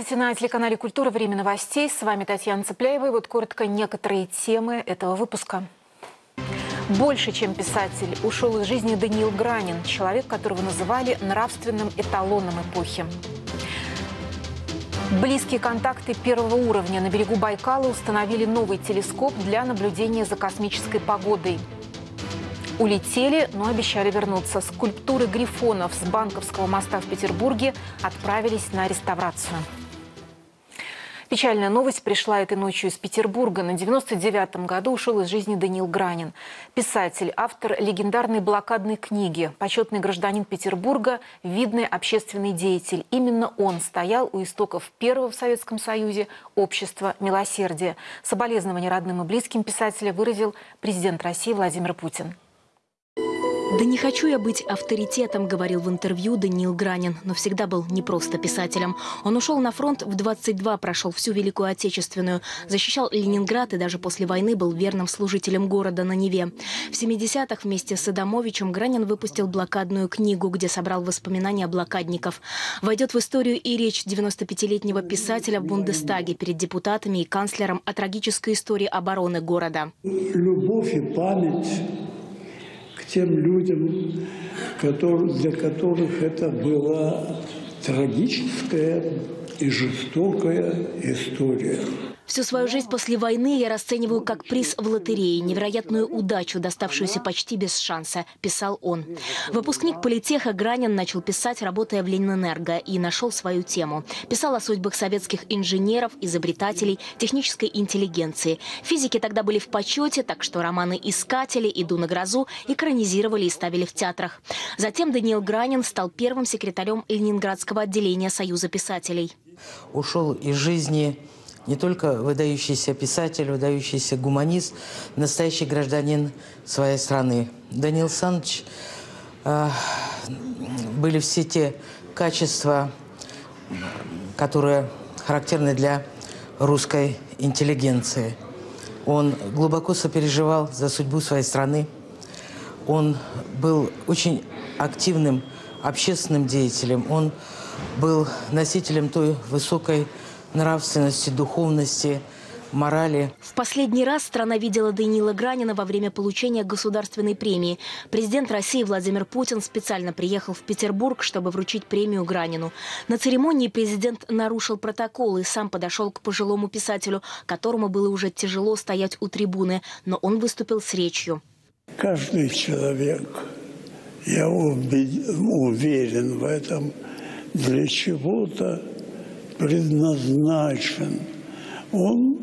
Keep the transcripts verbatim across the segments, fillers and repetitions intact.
Здравствуйте, на телеканале «Культура». Время новостей. С вами Татьяна Цепляева. И вот коротко некоторые темы этого выпуска. Больше, чем писатель, ушел из жизни Даниил Гранин, человек, которого называли нравственным эталоном эпохи. Близкие контакты первого уровня на берегу Байкала установили новый телескоп для наблюдения за космической погодой. Улетели, но обещали вернуться. Скульптуры грифонов с Банковского моста в Петербурге отправились на реставрацию. Печальная новость пришла этой ночью из Петербурга. На девяносто девятом году ушел из жизни Даниил Гранин. Писатель, автор легендарной блокадной книги, почетный гражданин Петербурга, видный общественный деятель. Именно он стоял у истоков первого в Советском Союзе общества милосердия. Соболезнования родным и близким писателя выразил президент России Владимир Путин. «Да не хочу я быть авторитетом», — говорил в интервью Даниил Гранин, но всегда был не просто писателем. Он ушел на фронт в двадцать два, прошел всю Великую Отечественную, защищал Ленинград и даже после войны был верным служителем города на Неве. В семидесятых вместе с Адамовичем Гранин выпустил блокадную книгу, где собрал воспоминания блокадников. Войдет в историю и речь девяностопятилетнего писателя в Бундестаге перед депутатами и канцлером о трагической истории обороны города. Любовь и память к тем людям, которые, для которых это была трагическая и жестокая история. Всю свою жизнь после войны я расцениваю как приз в лотерее, невероятную удачу, доставшуюся почти без шанса, писал он. Выпускник политеха Гранин начал писать, работая в Ленэнерго, и нашел свою тему. Писал о судьбах советских инженеров, изобретателей, технической интеллигенции. Физики тогда были в почете, так что романы «Искатели», «Иду на грозу» экранизировали и ставили в театрах. Затем Даниил Гранин стал первым секретарем Ленинградского отделения Союза писателей. Ушел из жизни не только выдающийся писатель, выдающийся гуманист, настоящий гражданин своей страны. Даниил Александрович, э, были все те качества, которые характерны для русской интеллигенции. Он глубоко сопереживал за судьбу своей страны. Он был очень активным общественным деятелем. Он был носителем той высокой нравственности, духовности, морали. В последний раз страна видела Даниила Гранина во время получения государственной премии. Президент России Владимир Путин специально приехал в Петербург, чтобы вручить премию Гранину. На церемонии президент нарушил протокол и сам подошел к пожилому писателю, которому было уже тяжело стоять у трибуны, но он выступил с речью. Каждый человек, я уверен в этом, для чего-то предназначен. Он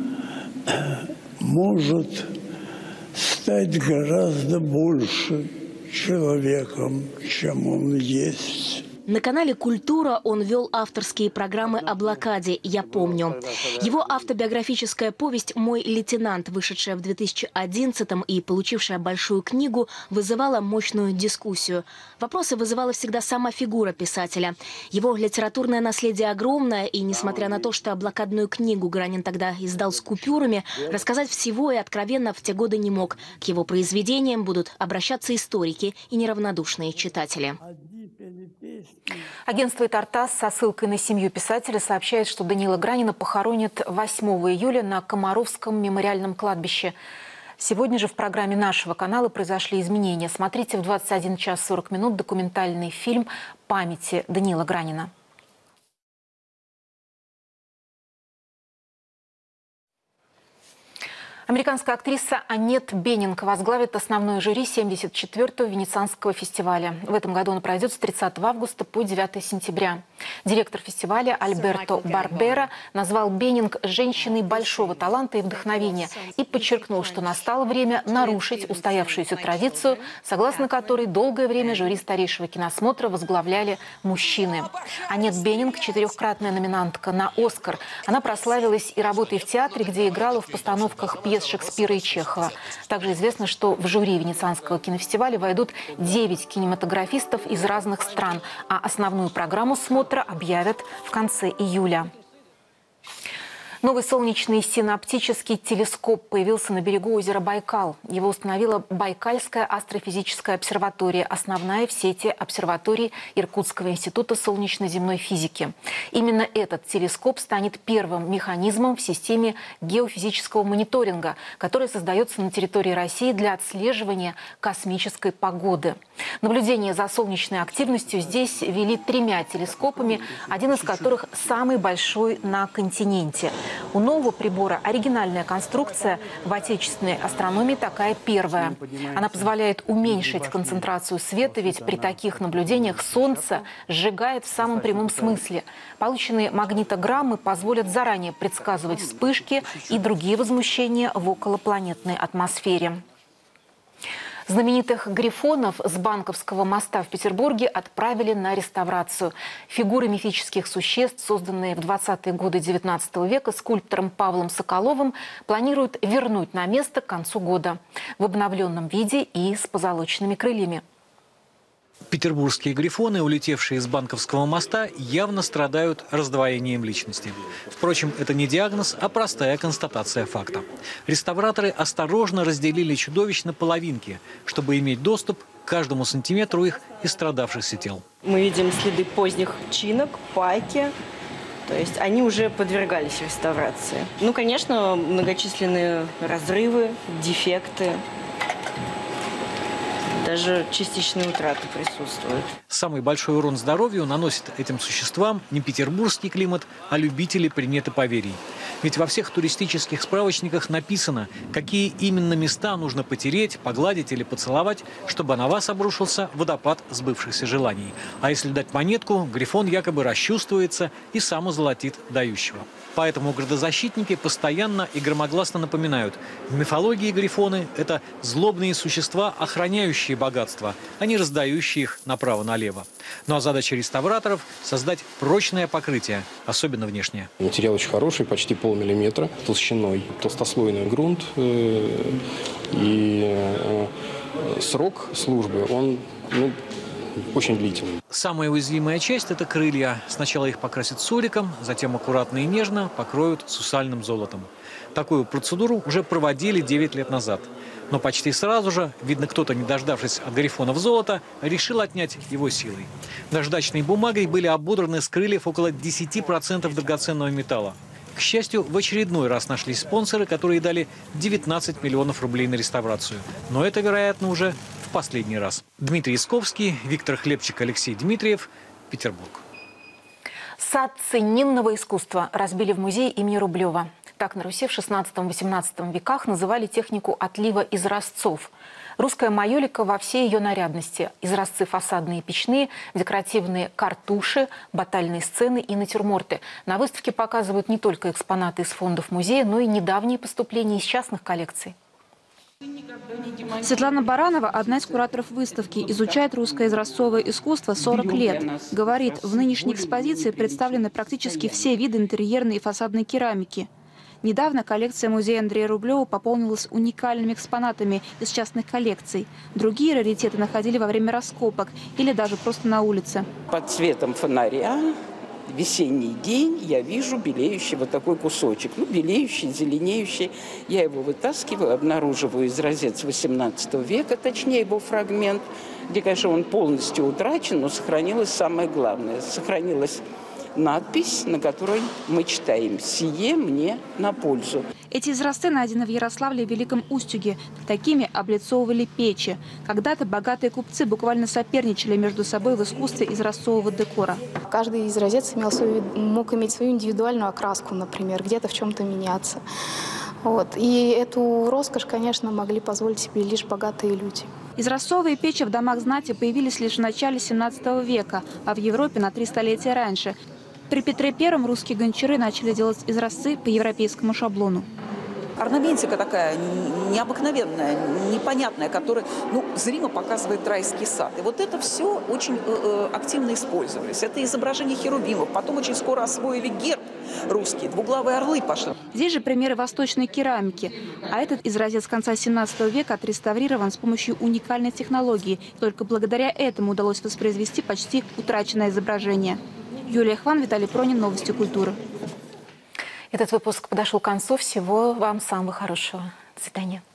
может стать гораздо больше человеком, чем он есть. На канале «Культура» он вел авторские программы о блокаде «Я помню». Его автобиографическая повесть «Мой лейтенант», вышедшая в две тысячи одиннадцатом и получившая большую книгу, вызывала мощную дискуссию. Вопросы вызывала всегда сама фигура писателя. Его литературное наследие огромное, и несмотря на то, что блокадную книгу Гранин тогда издал с купюрами, рассказать всего и откровенно в те годы не мог. К его произведениям будут обращаться историки и неравнодушные читатели. Агентство «Тартас» со ссылкой на семью писателя сообщает, что Даниила Гранина похоронят восьмого июля на Комаровском мемориальном кладбище. Сегодня же в программе нашего канала произошли изменения. Смотрите в двадцать один час сорок минут документальный фильм «Памяти Даниила Гранина». Американская актриса Аннет Бенинг возглавит основное жюри семьдесят четвёртого Венецианского фестиваля. В этом году он пройдет с тридцатого августа по девятое сентября. Директор фестиваля Альберто Барбера назвал Бенинг женщиной большого таланта и вдохновения и подчеркнул, что настало время нарушить устоявшуюся традицию, согласно которой долгое время жюри старейшего киносмотра возглавляли мужчины. Аннет Бенинг – четырехкратная номинантка на «Оскар». Она прославилась и работой в театре, где играла в постановках пьес Шекспира и Чехова. Также известно, что в жюри Венецианского кинофестиваля войдут девять кинематографистов из разных стран, а основную программу смотра объявят в конце июля. Новый солнечный синоптический телескоп появился на берегу озера Байкал. Его установила Байкальская астрофизическая обсерватория, основная в сети обсерваторий Иркутского института солнечно-земной физики. Именно этот телескоп станет первым механизмом в системе геофизического мониторинга, который создается на территории России для отслеживания космической погоды. Наблюдение за солнечной активностью здесь вели тремя телескопами, один из которых самый большой на континенте. У нового прибора оригинальная конструкция. В отечественной астрономии такая первая. Она позволяет уменьшить концентрацию света, ведь при таких наблюдениях Солнце сжигает в самом прямом смысле. Полученные магнитограммы позволят заранее предсказывать вспышки и другие возмущения в околопланетной атмосфере. Знаменитых грифонов с Банковского моста в Петербурге отправили на реставрацию. Фигуры мифических существ, созданные в двадцатые годы девятнадцатого века скульптором Павлом Соколовым, планируют вернуть на место к концу года в обновленном виде и с позолоченными крыльями. Петербургские грифоны, улетевшие с Банковского моста, явно страдают раздвоением личности. Впрочем, это не диагноз, а простая констатация факта. Реставраторы осторожно разделили чудовищ на половинки, чтобы иметь доступ к каждому сантиметру их истрадавшихся тел. Мы видим следы поздних чинок, пайки. То есть они уже подвергались реставрации. Ну, конечно, многочисленные разрывы, дефекты. Даже частичные утраты присутствуют. Самый большой урон здоровью наносит этим существам не петербургский климат, а любители примет и поверий. Ведь во всех туристических справочниках написано, какие именно места нужно потереть, погладить или поцеловать, чтобы на вас обрушился водопад сбывшихся желаний. А если дать монетку, грифон якобы расчувствуется и сам озолотит дающего. Поэтому градозащитники постоянно и громогласно напоминают, в мифологии грифоны – это злобные существа, охраняющие богатство, а не раздающие их направо-налево. Ну а задача реставраторов – создать прочное покрытие, особенно внешнее. Материал очень хороший, почти полмиллиметра толщиной, толстослойный грунт. И срок службы, он ну, очень длительный. Самая уязвимая часть – это крылья. Сначала их покрасят суриком, затем аккуратно и нежно покроют сусальным золотом. Такую процедуру уже проводили девять лет назад. Но почти сразу же, видно, кто-то, не дождавшись от грифонов золота, решил отнять его силой. Наждачной бумагой были ободраны с крыльев около десяти процентов драгоценного металла. К счастью, в очередной раз нашлись спонсоры, которые дали девятнадцать миллионов рублей на реставрацию. Но это, вероятно, уже в последний раз. Дмитрий Исковский, Виктор Хлебчик, Алексей Дмитриев, Петербург. Сад ценинного искусства разбили в музее имени Рублева. Так на Руси в шестнадцатом-восемнадцатом веках называли технику отлива изразцов. Русская майолика во всей ее нарядности. Изразцы фасадные и печные, декоративные картуши, батальные сцены и натюрморты. На выставке показывают не только экспонаты из фондов музея, но и недавние поступления из частных коллекций. Светлана Баранова, одна из кураторов выставки, изучает русское изразцовое искусство сорок лет. Говорит, в нынешней экспозиции представлены практически все виды интерьерной и фасадной керамики. Недавно коллекция музея Андрея Рублева пополнилась уникальными экспонатами из частных коллекций. Другие раритеты находили во время раскопок или даже просто на улице. Под светом фонаря весенний день я вижу белеющий вот такой кусочек. Ну, белеющий, зеленеющий. Я его вытаскиваю, обнаруживаю изразец восемнадцатого века, точнее его фрагмент, где, конечно, он полностью утрачен, но сохранилось самое главное. Сохранилась надпись, на которой мы читаем «Сие мне на пользу». Эти изразцы найдены в Ярославле и Великом Устюге. Такими облицовывали печи. Когда-то богатые купцы буквально соперничали между собой в искусстве изразцового декора. Каждый изразец имел свою, мог иметь свою индивидуальную окраску, например, где-то в чем-то меняться. Вот. И эту роскошь, конечно, могли позволить себе лишь богатые люди. Изразцовые печи в домах знати появились лишь в начале семнадцатого века, а в Европе на три столетия раньше. При Петре Первом русские гончары начали делать изразцы по европейскому шаблону. Орнаментика такая необыкновенная, непонятная, которая ну, зримо показывает райский сад. И вот это все очень э, активно использовались. Это изображение херувимов. Потом очень скоро освоили герб русский. Двуглавые орлы пошли. Здесь же примеры восточной керамики. А этот изразец конца семнадцатого века отреставрирован с помощью уникальной технологии. Только благодаря этому удалось воспроизвести почти утраченное изображение. Юлия Хван, Виталий Пронин, Новости культуры. Этот выпуск подошел к концу. Всего вам самого хорошего. До свидания.